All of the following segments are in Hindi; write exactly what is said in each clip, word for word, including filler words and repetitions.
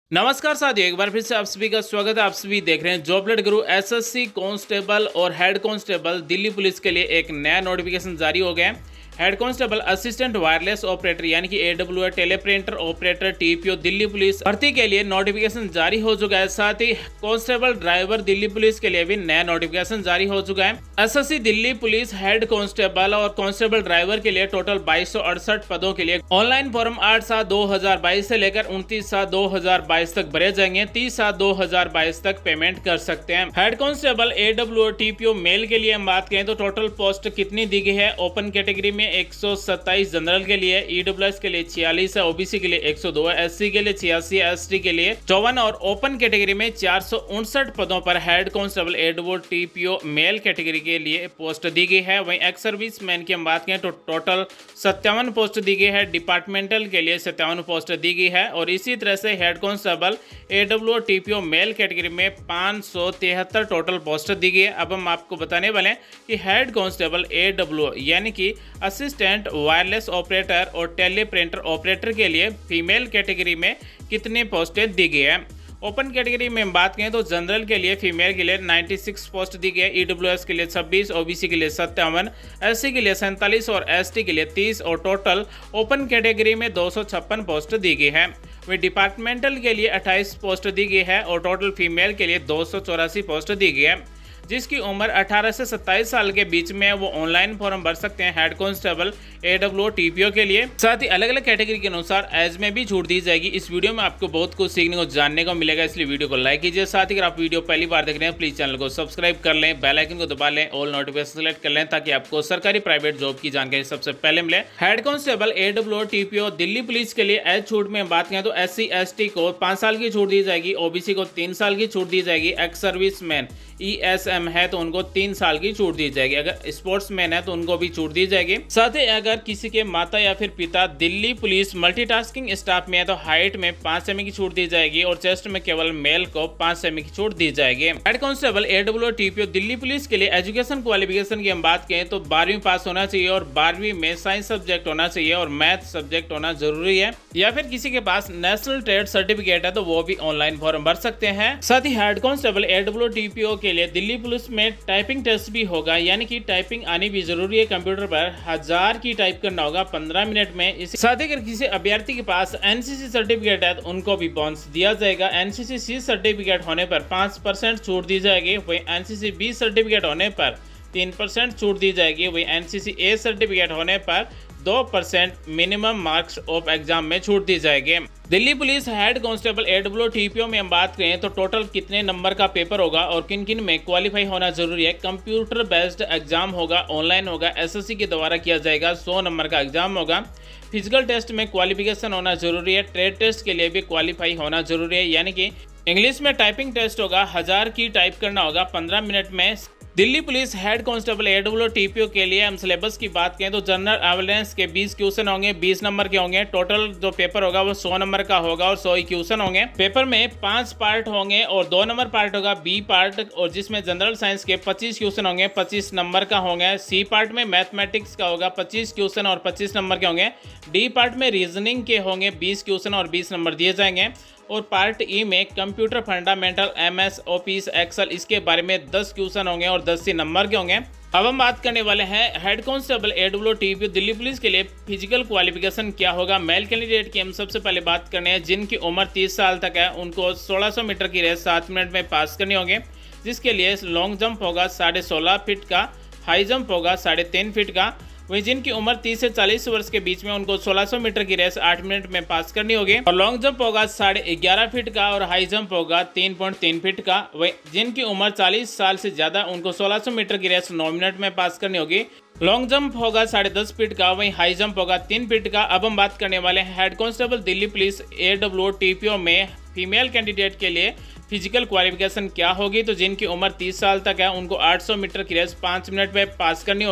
नमस्कार साथियों, एक बार फिर से आप सभी का स्वागत है। आप सभी देख रहे हैं job let Guru. SSC constable और हेड कांस्टेबल दिल्ली पुलिस के लिए एक नया नोटिफिकेशन जारी हो गया है। Head constable assistant wireless operator यानी कि AWA teleprinter operator TPO Delhi police भर्ती के लिए नोटिफिकेशन जारी हो चुका है। साथ ही कांस्टेबल ड्राइवर दिल्ली पुलिस के लिए भी नया नोटिफिकेशन जारी हो चुका है। SSC Delhi police head constable और कांस्टेबल ड्राइवर के लिए टोटल बाईस सौ अड़सठ पदों के लिए ऑनलाइन फॉर्म आठ सात दो हजार बाईस से लेकर उनतीस सात दो हजार बाईस तक भरे जाएंगे। तीस सात दो हजार बाईस तक पेमेंट कर सकते हैं। Head constable AWA TPO male के लिए हम बात करें तो टोटल पोस्ट कितनी दी गई है। ओपन कैटेगरी में एक सौ सत्ताईस, जनरल के लिए, ईडब्ल्यूएस के लिए छियालीस है, ओबीसी के लिए एक सौ दो है, एससी के लिए छियासी, एसटी के लिए चौवन और ओपन कैटेगरी में चार सौ उनसठ पदों पर head constable AWA TPO male category के लिए पोस्ट दी गई है। वहीं एक्स सर्विस मैन की हम बात करें तो टोटल सत्तावन पोस्ट दी गई है। डिपार्टमेंटल के लिए सत्तावन पोस्ट दी गई है और इसी तरह से head constable AWA TPO male category में पाँच सौ तिहत्तर टोटल पोस्ट दी गई है। अब हम आपको बताने वाले हैं कि हेड कांस्टेबल एडब्ल्यूए यानी कि असिस्टेंट वायरलेस ऑपरेटर और टेलीप्रिंटर ऑपरेटर के लिए फीमेल कैटेगरी में कितने पोस्टें दी गई है। ओपन कैटेगरी में हम बात करें तो जनरल के लिए फीमेल के लिए छियानवे पोस्ट दी गई है, ईडब्ल्यूएस के लिए छब्बीस, ओबीसी के लिए सत्तावन, एससी के लिए सैंतालीस और एसटी के लिए तीस और टोटल ओपन कैटेगरी में दो सौ छप्पन पोस्ट दी गई है। वही डिपार्टमेंटल के लिए अट्ठाईस पोस्ट दी गई है और टोटल फीमेल के लिए दो सौ चौरासी पोस्ट दी गई है। जिसकी उम्र अठारह से सत्ताईस साल के बीच में है वो ऑनलाइन फॉर्म भर सकते हैं हेड कांस्टेबल एडब्ल्यूए टीपीओ के लिए। साथ ही अलग अलग कैटेगरी के अनुसार एज में भी छूट दी जाएगी। इस वीडियो में आपको बहुत कुछ सीखने को जानने को मिलेगा, इसलिए वीडियो को लाइक कीजिए। साथ ही अगर आप वीडियो पहली बार देख रहे हैं प्लीज चैनल को सब्सक्राइब कर लें, बेल आइकन को दबा लें, ऑल नोटिफिकेशन सेलेक्ट कर लें ताकि आपको सरकारी प्राइवेट जॉब की जानकारी सबसे पहले मिले। Head constable AWA TPO Delhi police के लिए एज छूट में बात करें तो एस सी एस टी को पाँच साल की छूट दी जाएगी, ओबीसी को तीन साल की छूट दी जाएगी, ex serviceman E S M है तो उनको तीन साल की छूट दी जाएगी, अगर स्पोर्ट्समैन है तो उनको भी छूट दी जाएगी। साथ ही अगर किसी के माता या फिर पिता दिल्ली पुलिस मल्टीटास्किंग स्टाफ में है तो हाइट में पाँच सेमी की छूट दी जाएगी और चेस्ट में केवल मेल को पाँच सेमी की छूट दी जाएगी। Head constable AWA TPO Delhi police के लिए एजुकेशन क्वालिफिकेशन की हम बात करें तो बारहवीं पास होना चाहिए और बारहवीं में साइंस सब्जेक्ट होना चाहिए और मैथ सब्जेक्ट होना जरूरी है, या फिर किसी के पास नेशनल ट्रेड सर्टिफिकेट है तो वो भी ऑनलाइन फॉर्म भर सकते हैं। साथ ही हेड कांस्टेबल एडब्ल्यूए टीपीओ के लिए दिल्ली पुलिस में टाइपिंग टेस्ट भी होगा, यानी कि टाइपिंग आनी भी जरूरी है। कंप्यूटर पर हजार की टाइप करना होगा पंद्रह मिनट में। इसी साथ ही अगर किसी अभ्यर्थी के पास एनसीसी सर्टिफिकेट है तो उनको भी बोनस दिया जाएगा। एनसीसी सी सर्टिफिकेट होने पर पाँच परसेंट छूट दी जाएगी, वही एनसीसी बी सर्टिफिकेट होने पर तीन परसेंट छूट दी जाएगी, वही एनसीसी ए सर्टिफिकेट होने पर दो percent minimum marks of exam में छूट दी जाएगी। Delhi police head constable AWA TPO में हम बात करें तो टोटल कितने नंबर का पेपर होगा और किन किन में क्वालिफाई होना जरूरी है। कंप्यूटर बेस्ड एग्जाम होगा, ऑनलाइन होगा, एसएससी के द्वारा किया जाएगा, सौ नंबर का एग्जाम होगा। फिजिकल टेस्ट में क्वालिफिकेशन होना जरूरी है, ट्रेड टेस्ट के लिए भी क्वालिफाई होना जरूरी है, यानी कि इंग्लिश में टाइपिंग टेस्ट होगा, हजार की टाइप करना होगा पंद्रह मिनट में। Delhi police head constable AWA TPO के लिए हम सिलेबस की बात करें तो जनरल अवेयरनेस के बीस क्वेश्चन होंगे, बीस नंबर के होंगे। टोटल जो पेपर होगा वो सौ नंबर का होगा और सौ ही क्वेश्चन होंगे। पेपर में पांच पार्ट होंगे और दो नंबर पार्ट होगा बी पार्ट, और जिसमें जनरल साइंस के पच्चीस क्वेश्चन होंगे, पच्चीस नंबर का होंगे। सी पार्ट में मैथमेटिक्स का होगा पच्चीस क्वेश्चन और पच्चीस नंबर के होंगे। डी पार्ट में रीजनिंग के होंगे बीस क्वेश्चन और बीस नंबर दिए जाएंगे। और पार्ट ई में computer fundamental, MS office, excel, इसके बारे में दस क्वेश्चन होंगे और दस ही नंबर के होंगे। अब हम बात करने वाले हैं head constable AWA TPO Delhi police के लिए फिजिकल क्वालिफिकेशन क्या होगा। मेल कैंडिडेट की हम सबसे पहले बात करने हैं जिनकी उम्र तीस साल तक है, उनको सोलह सौ मीटर की रेस सात मिनट में पास करनी होगी, जिसके लिए लॉन्ग जंप होगा साढ़े सोलह फीट का, हाई जंप होगा साढ़े तीन फीट का। वहीं जिनकी उम्र तीस से चालीस वर्ष के बीच में उनको सोलह सौ मीटर की रेस आठ मिनट में पास करनी होगी और लॉन्ग जंप होगा साढ़े ग्यारह फीट का और हाई जंप होगा तीन पॉइंट तीन फीट का। वहीं जिनकी उम्र चालीस साल से ज्यादा उनको सोलह सौ मीटर की रेस नौ मिनट में पास करनी होगी। लॉन्ग जंप होगा साढ़े दस फीट का, वहीं हाई जंप होगा तीन फीट का। अब हम बात करने वाले हैं head constable Delhi police AWA TPO में फीमेल कैंडिडेट के लिए फिजिकल क्वालिफिकेशन क्या होगी। तो जिनकी उम्र तीस साल तक है उनको आठ सौ मीटर की रेस पाँच मिनट में पास करनी होगी।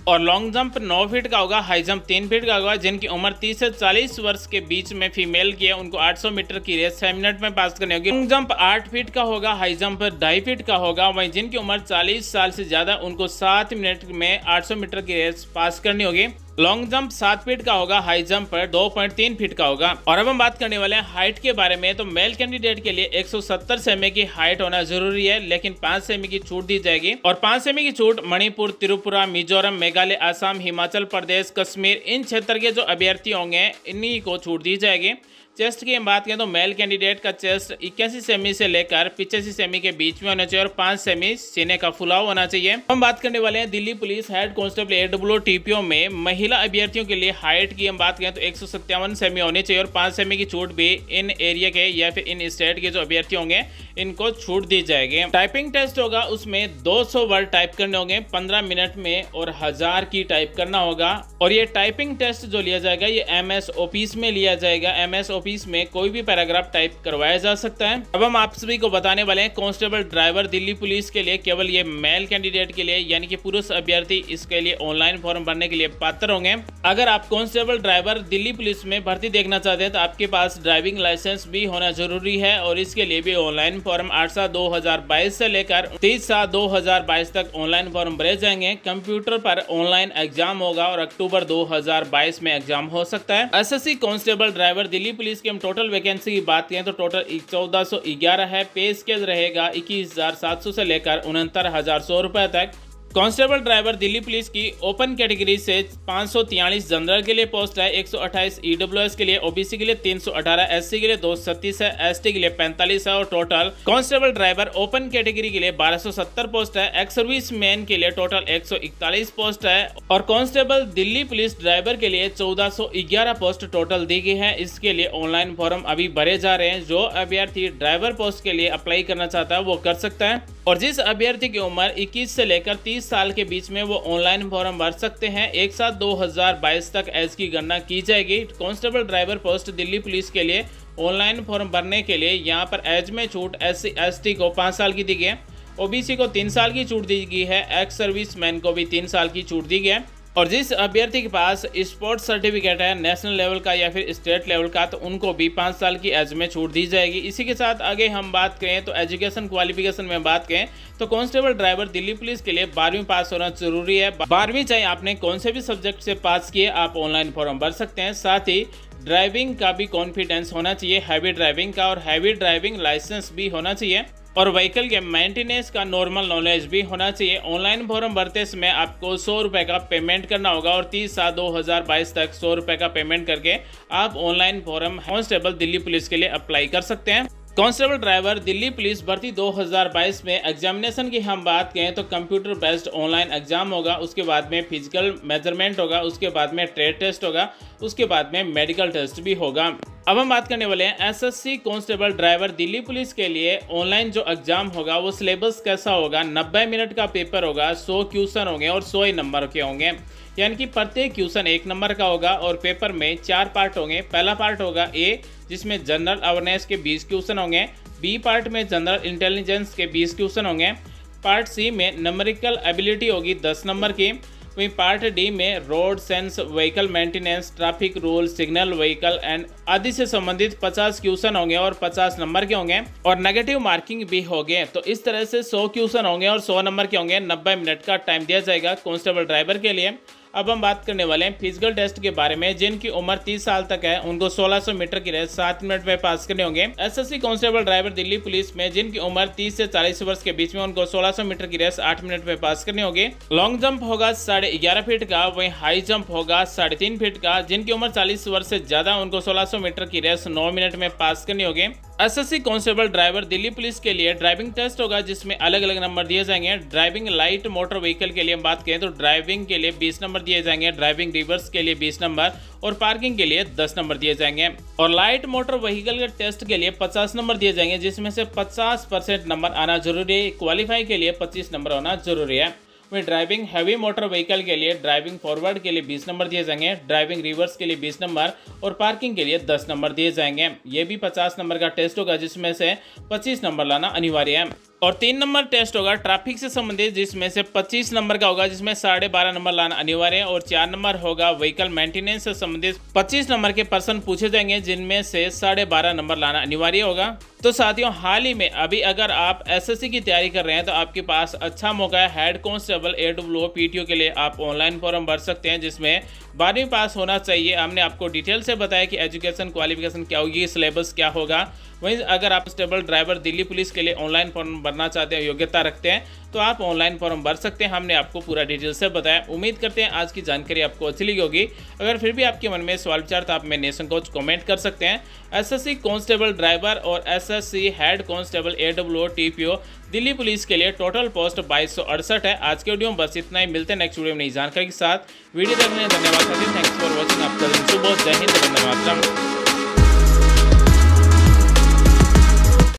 और लॉन्ग जंप नौ फीट का होगा, हाई जंप तीन फीट का होगा। जिनकी उम्र तीस से चालीस वर्ष के बीच में फीमेल की है उनको आठ सौ मीटर की रेस छह मिनट में पास करनी होगी। लॉन्ग जंप आठ फीट का होगा, हाई जंप ढाई फीट का होगा। वहीं जिनकी उम्र चालीस साल से ज्यादा उनको सात मिनट में आठ सौ मीटर की रेस पास करनी होगी। लॉन्ग जंप सात फीट का होगा, हाई जंप पर दो पॉइंट तीन फीट का होगा। और अब हम बात करने वाले हैं हाइट के बारे में। तो मेल कैंडिडेट के लिए एक सौ सत्तर सेमी की हाइट होना जरूरी है, लेकिन पाँच सेमी की छूट दी जाएगी। और पाँच सेमी की छूट मणिपुर, त्रिपुरा, मिजोरम, मेघालय, असम, हिमाचल प्रदेश, कश्मीर इन क्षेत्र के जो अभ्यर्थी होंगे इन्हीं को छूट दी जाएगी। चेस्ट की हम बात करें तो मेल कैंडिडेट का चेस्ट इक्यासी सेमी से लेकर पिचासी सेमी के बीच में होना चाहिए और पाँच सेमी सीने का फुलाव होना चाहिए। हम बात करने वाले हैं Delhi police head constable AW TPO में महिला अभ्यर्थियों के लिए हाइट की हम बात करें तो एक सौ सत्तावन सेमी होनी चाहिए और पाँच सेमी की छूट भी इन एरिया के या फिर इन स्टेट के जो अभ्यर्थी होंगे इनको छूट दी जाएगी। टाइपिंग टेस्ट होगा, उसमें दो सौ वर्ड टाइप करने होंगे पंद्रह मिनट में और हजार की टाइप करना होगा। और ये टाइपिंग टेस्ट जो लिया जाएगा ये एम एस ऑफिस में लिया जाएगा। एम एस ऑफिस में कोई भी पैराग्राफ टाइप करवाया जा सकता है। अब हम आप सभी को बताने वाले हैं कांस्टेबल ड्राइवर दिल्ली पुलिस के लिए केवल ये मेल कैंडिडेट के लिए यानी कि पुरुष अभ्यर्थी इसके लिए ऑनलाइन फॉर्म भरने के लिए पात्र होंगे। अगर आप कांस्टेबल ड्राइवर दिल्ली पुलिस में भर्ती देखना चाहते हैं तो आपके पास ड्राइविंग लाइसेंस भी होना जरूरी है और इसके लिए भी ऑनलाइन फॉर्म आठ सात दो हजार बाईस से लेकर तीस सात दो हजार बाईस तक ऑनलाइन फॉर्म भरे जाएंगे। कंप्यूटर पर ऑनलाइन एग्जाम होगा और अक्टूबर दो हजार बाईस में एग्जाम हो सकता है। SSC constable driver Delhi police की हम टोटल वैकेंसी की बात करें तो टोटल चौदह सौ ग्यारह है। पे स्केल रहेगा इक्कीस हजार सात सौ से लेकर उनहत्तर हजार सौ रुपए तक। कांस्टेबल ड्राइवर दिल्ली पुलिस की ओपन कैटेगरी से पाँच सौ तियालीस जनरल के लिए पोस्ट है, एक सौ अट्ठाईस ईडब्ल्यूएस के लिए, ओबीसी के लिए तीन सौ अठारह, एससी के लिए दो सौ छत्तीस है, एसटी के लिए पैंतालीस है और total constable driver open category के लिए बारह सौ सत्तर पोस्ट है। एक्स सर्विस मैन के लिए टोटल एक सौ इकतालीस पोस्ट है और कांस्टेबल दिल्ली पुलिस ड्राइवर के लिए चौदह सौ ग्यारह पोस्ट टोटल दी गई है। इसके लिए ऑनलाइन फॉर्म अभी भरे जा रहे हैं। जो अभ्यर्थी ड्राइवर पोस्ट के लिए अप्लाई करना चाहता है वो कर सकता है और जिस अभ्यर्थी की उम्र इक्कीस से लेकर तीस साल के बीच में वो ऑनलाइन फॉर्म भर सकते हैं। एक सात दो हजार बाईस तक एज की गणना की जाएगी। Constable driver post Delhi police के लिए ऑनलाइन फॉर्म भरने के लिए यहाँ पर एज में छूट एस सी एस टी को पाँच साल की दी गई है, ओबीसी को तीन साल की छूट दी गई है, एक्स सर्विस मैन को भी तीन साल की छूट दी गई है। और जिस अभ्यर्थी के पास स्पोर्ट्स सर्टिफिकेट है नेशनल लेवल का या फिर स्टेट लेवल का तो उनको भी पाँच साल की एज में छूट दी जाएगी। इसी के साथ आगे हम बात करें तो एजुकेशन क्वालिफिकेशन में बात करें तो कांस्टेबल ड्राइवर दिल्ली पुलिस के लिए बारहवीं पास होना जरूरी है। बारहवीं चाहे आपने कौन से भी सब्जेक्ट से पास किए आप ऑनलाइन फॉर्म भर सकते हैं। साथ ही ड्राइविंग का भी कॉन्फिडेंस होना चाहिए, हैवी ड्राइविंग का, और हैवी ड्राइविंग लाइसेंस भी होना चाहिए और व्हीकल के मेंटेनेंस का नॉर्मल नॉलेज भी होना चाहिए। ऑनलाइन फॉर्म भरते समय आपको सौ रुपए का पेमेंट करना होगा और तीस सात दो हजार बाईस तक सौ रुपए का पेमेंट करके आप online form constable Delhi police के लिए अप्लाई कर सकते हैं। कांस्टेबल ड्राइवर दिल्ली पुलिस भर्ती दो हजार बाईस में एग्जामिनेशन की हम बात करें तो कंप्यूटर बेस्ड ऑनलाइन एग्जाम होगा, उसके बाद में फिजिकल मेजरमेंट होगा, उसके बाद में ट्रेड टेस्ट होगा, उसके बाद में मेडिकल टेस्ट भी होगा। अब हम बात करने वाले हैं SSC constable driver Delhi police के लिए ऑनलाइन जो एग्जाम होगा वो सिलेबस कैसा होगा। नब्बे मिनट का पेपर होगा, सौ क्वेश्चन होंगे और सौ ही नंबर के होंगे, यानी कि प्रत्येक क्वेश्चन एक नंबर का होगा और पेपर में चार पार्ट होंगे। पहला पार्ट होगा ए जिसमें जनरल अवेयरनेस के बीस क्वेश्चन होंगे, बी पार्ट में जनरल इंटेलिजेंस के बीस क्वेश्चन होंगे, पार्ट सी में न्यूमेरिकल एबिलिटी होगी दस नंबर की, वहीं पार्ट डी में road sense, vehicle maintenance, traffic rule, signal vehicle and आदि से संबंधित पचास क्वेश्चन होंगे और पचास नंबर के होंगे और नेगेटिव मार्किंग भी होंगे। तो इस तरह से सौ क्वेश्चन होंगे और सौ नंबर के होंगे। नब्बे मिनट का टाइम दिया जाएगा कांस्टेबल ड्राइवर के लिए। अब हम बात करने वाले हैं फिजिकल टेस्ट के बारे में। जिनकी उम्र तीस साल तक है उनको सोलह सौ मीटर की रेस सात मिनट में पास करने होंगे। SSC constable driver Delhi police में जिनकी उम्र तीस से चालीस वर्ष के बीच में उनको सोलह सौ मीटर की रेस आठ मिनट में पास करनी होगी। लॉन्ग जंप होगा साढ़े ग्यारह फीट का, वहीं हाई जंप होगा साढ़े तीन फीट का। जिनकी उम्र चालीस वर्ष से ज्यादा उनको सोलह सौ मीटर की रेस नौ मिनट में पास करनी होगी। SSC constable driver Delhi police के लिए ड्राइविंग टेस्ट होगा जिसमें अलग अलग नंबर दिए जाएंगे। ड्राइविंग लाइट मोटर व्हीकल के लिए हम बात करें तो ड्राइविंग के लिए बीस नंबर दिए जाएंगे, ड्राइविंग रिवर्स के लिए बीस नंबर और पार्किंग के लिए दस नंबर दिए जाएंगे। और लाइट मोटर व्हीकल के टेस्ट के लिए पचास नंबर दिए जाएंगे जिसमें से पचास परसेंट नंबर आना जरूरी है। क्वालिफाई के लिए पच्चीस नंबर होना जरूरी है। वहीं ड्राइविंग हैवी मोटर व्हीकल के लिए ड्राइविंग फॉरवर्ड के लिए बीस नंबर दिए जाएंगे, ड्राइविंग रिवर्स के लिए बीस नंबर और पार्किंग के लिए दस नंबर दिए जाएंगे। ये भी पचास नंबर का टेस्ट होगा, जिसमें से पच्चीस नंबर लाना अनिवार्य है। और तीन नंबर टेस्ट होगा ट्रैफिक से संबंधित, जिसमें से पच्चीस नंबर का होगा, जिसमें साढ़े बारह नंबर लाना अनिवार्य है। और चार नंबर होगा व्हीकल मेंटेनेंस से संबंधित, पच्चीस नंबर के पर्सन पूछे जाएंगे, जिनमें से साढ़े बारह नंबर लाना अनिवार्य होगा। तो साथियों, हाल ही में अभी अगर आप एसएससी की तैयारी कर रहे हैं तो आपके पास अच्छा मौका है। हेड कांस्टेबल एडब्ल्यूओ पीटीओ के लिए आप ऑनलाइन फॉर्म भर सकते हैं, जिसमें बारहवीं पास होना चाहिए। हमने आपको डिटेल से बताया कि एजुकेशन क्वालिफिकेशन क्या होगी, सिलेबस क्या होगा। वहीं अगर आप कांस्टेबल ड्राइवर दिल्ली पुलिस के लिए ऑनलाइन फॉर्म भरना चाहते हैं, योग्यता रखते हैं, तो आप ऑनलाइन फॉर्म भर सकते हैं। हमने आपको पूरा डिटेल से बताया। उम्मीद करते हैं आज की जानकारी आपको अच्छी लगी होगी। अगर फिर भी आपके मन में सवाल विचार तो आप मेरे नेशन कोच कमेंट कर सकते हैं। एसएससी कांस्टेबल ड्राइवर और SSC head constable AWO TPO Delhi police के लिए टोटल पोस्ट बाईस सौ अड़सठ है। आज के वीडियो में बस इतना ही। मिलते हैं नेक्स्ट वीडियो में नई जानकारी के साथ। वीडियो देखने धन्यवाद। Thanks for watching. आपका दिन शुभ हो। जय हिंद, वंदे मातरम।